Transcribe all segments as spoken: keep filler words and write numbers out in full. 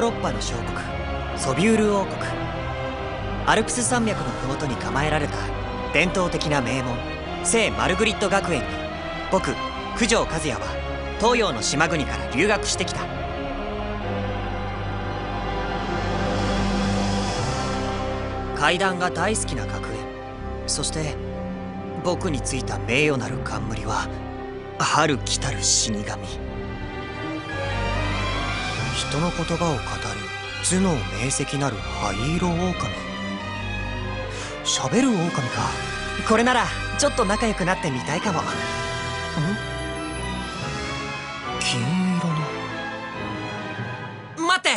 ロッパの小国ソビュール王国。アルプス山脈の麓に構えられた伝統的な名門聖マルグリット学園に僕九条和也は東洋の島国から留学してきた。怪談が大好きな学園、そして僕についた名誉なる冠は春来たる死神。人の言葉を語る頭脳明晰なる灰色狼。喋る狼か。これならちょっと仲良くなってみたいかも。ん金色の。待って。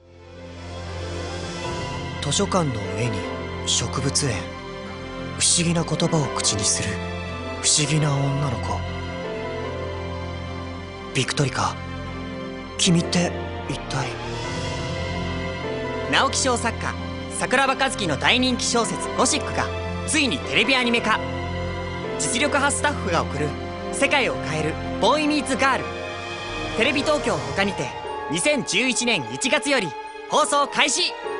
図書館の上に植物園。不思議な言葉を口にする不思議な女の子。ビクトリカ、君って一体。直木賞作家桜庭和樹の大人気小説「ゴシック」がついにテレビアニメ化。実力派スタッフが送る世界を変えるボーイミーツガール。テレビ東京他にてにせんじゅういちねんいちがつより放送開始。